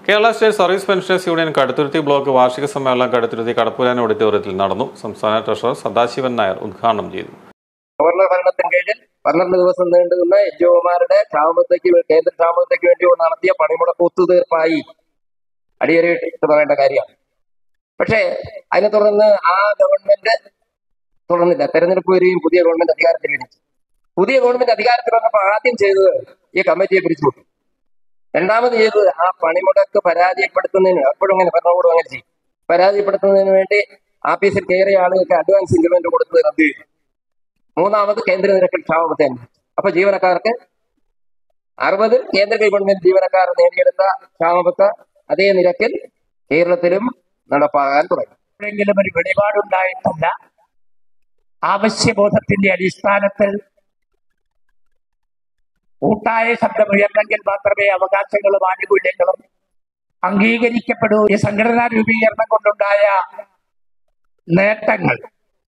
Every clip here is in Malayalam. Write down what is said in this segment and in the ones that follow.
Kerala state service pensioners union Kaduthuruthy block വാർഷിക സമ്മേളനം കടുത്തുരുത്തി കടപ്പുരാൻ ഓഡിറ്റോറിയത്തിൽ നടന്നു. സംസ്ഥാന ട്രഷറർ സദാശിവൻ നായർ ഉദ്ഘാടനം ചെയ്തു. ഗവർണർ ഭരണത്തിന് കീഴിൽ 12 ദിവസം നീണ്ടുനിന്ന എൻജിഒമാരുടെ കേന്ദ്ര ക്ഷാമത്തേക്ക് വേണ്ടി നടത്തിയ പണിമുടക്ക് ഒത്തുതീർപ്പായി അടിയറയിട്ട് പറയേണ്ട കാര്യമാണ്. പക്ഷേ അതിനെ തുടർന്ന് ആ ഗവൺമെന്റ് തുടർന്നില്ല. തെരഞ്ഞെടുപ്പ് വരികയും പുതിയ ഗവൺമെന്റ് അധികാരത്തിൽ വരിച്ചു. പുതിയ ഗവൺമെന്റ് അധികാരത്തിൽ വന്നപ്പോൾ ആദ്യം ചെയ്തത് ഈ കമ്മിറ്റിയെ പിരിച്ചുവിട്ടു. രണ്ടാമത് ചെയ്തത് ആ പണിമുടക്ക് പരാജയപ്പെടുത്തുന്നതിന്, എപ്പോഴും അങ്ങനെ ഭരണകൂടം അങ്ങനെ ചെയ്യും, പരാജയപ്പെടുത്തുന്നതിന് വേണ്ടി ആഫീസിൽ കയറിയ ആളുകൾക്ക് അഡ്വാൻസ് ഇൻക്രിമെന്റ് കൊടുത്തത് റദ്ദ് ചെയ്തു. മൂന്നാമത് കേന്ദ്ര നിരക്കിൽ ക്ഷാമത്തെ അനുവദിച്ചു. അപ്പൊ ജീവനക്കാർക്ക് 60 കേന്ദ്ര ഗവൺമെന്റ് ജീവനക്കാർ നേടിയെടുത്ത ക്ഷാമബത്ത അതേ നിരക്കിൽ കേരളത്തിലും നടപ്പാകാൻ തുടങ്ങി. എപ്പോഴെങ്കിലും ഒരു വെളിപാടുണ്ടായിട്ടല്ല, ആവശ്യബോധത്തിന്റെ അടിസ്ഥാനത്തിൽ കൂട്ടായ ശബ്ദമുയർന്നെങ്കിൽ മാത്രമേ അവകാശങ്ങളും ആനുകൂല്യങ്ങളും അംഗീകരിക്കപ്പെടൂ. ഈ സംഘടനാ രൂപീകരണം കൊണ്ടുണ്ടായ നേട്ടങ്ങൾ,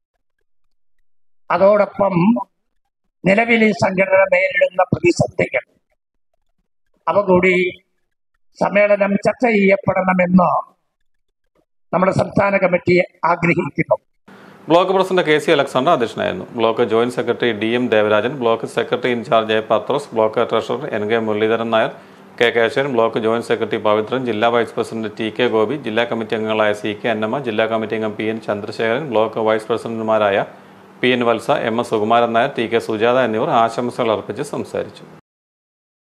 അതോടൊപ്പം നിലവിൽ ഈ സംഘടന നേരിടുന്ന പ്രതിസന്ധികൾ, അവ കൂടി സമ്മേളനം ചർച്ച ചെയ്യപ്പെടണമെന്ന് നമ്മുടെ സംസ്ഥാന കമ്മിറ്റി ആഗ്രഹിക്കുന്നു. Block president K C Alexander അധ്യക്ഷനായിരുന്നു. Block joint secretary DM Devarajan, block secretary in charge A Pathros, block treasurer NK Muraleedharan Nair, K Keshavan, block joint secretary Pavithran, ജില്ലാ വൈസ് പ്രസിഡന്റ് TK ഗോപി, ജില്ലാ കമ്മിറ്റി അംഗങ്ങളായ CK അന്നമ്മ, ജില്ലാ കമ്മിറ്റി അംഗം PN ചന്ദ്രശേഖരൻ, ബ്ലോക്ക് വൈസ് പ്രസിഡന്റുമാരായ PN Valsa, MS Sukumaran Nair, TK Sujatha എന്നിവർ ആശംസകൾ അർപ്പിച്ച് സംസാരിച്ചു.